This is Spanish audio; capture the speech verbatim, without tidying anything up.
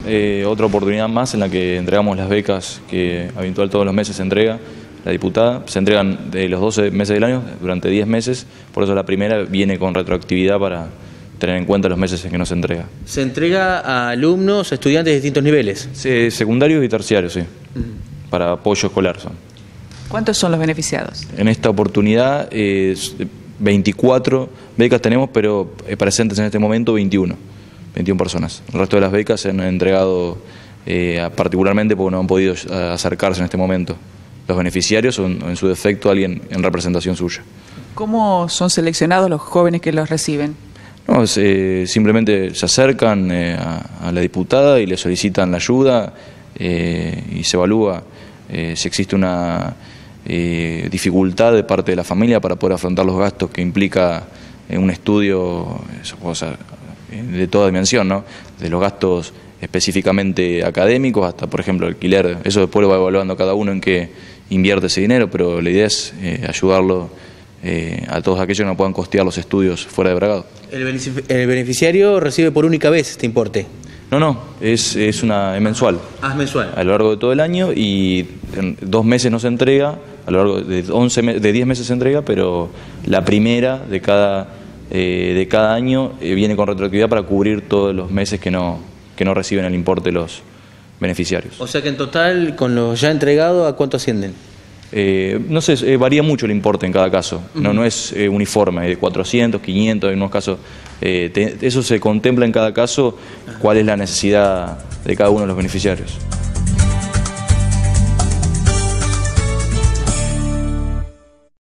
Eh, otra oportunidad más en la que entregamos las becas que habitual todos los meses se entrega la diputada. Se entregan de los doce meses del año durante diez meses, por eso la primera viene con retroactividad para tener en cuenta los meses en que no se entrega. ¿Se entrega a alumnos, a estudiantes de distintos niveles? Sí, secundarios y terciarios, sí, uh-huh. Para apoyo escolar son. ¿Cuántos son los beneficiados? En esta oportunidad, eh, veinticuatro becas tenemos, pero presentes en este momento veintiuno. veintiuna personas. El resto de las becas se han entregado eh, particularmente porque no han podido acercarse en este momento. Los beneficiarios son en su defecto alguien en representación suya. ¿Cómo son seleccionados los jóvenes que los reciben? No, es, eh, simplemente se acercan eh, a, a la diputada y le solicitan la ayuda eh, y se evalúa eh, si existe una eh, dificultad de parte de la familia para poder afrontar los gastos que implica eh, un estudio, eso, o sea, de toda dimensión, ¿no? De los gastos específicamente académicos hasta, por ejemplo, alquiler. Eso después lo va evaluando cada uno en qué invierte ese dinero, pero la idea es eh, ayudarlo eh, a todos aquellos que no puedan costear los estudios fuera de Bragado. ¿El beneficiario recibe por única vez este importe? No, no, es, es, una, es mensual. Ah, es mensual. A lo largo de todo el año, y en dos meses no se entrega, a lo largo de, once, de diez meses se entrega, pero la primera de cada... Eh, de cada año eh, viene con retroactividad para cubrir todos los meses que no, que no reciben el importe los beneficiarios. O sea que en total, con los ya entregados, ¿a cuánto ascienden? Eh, no sé, eh, varía mucho el importe en cada caso, uh-huh. no, no es eh, uniforme, de cuatrocientos, quinientos, en unos casos, eh, te, eso se contempla en cada caso, cuál es la necesidad de cada uno de los beneficiarios.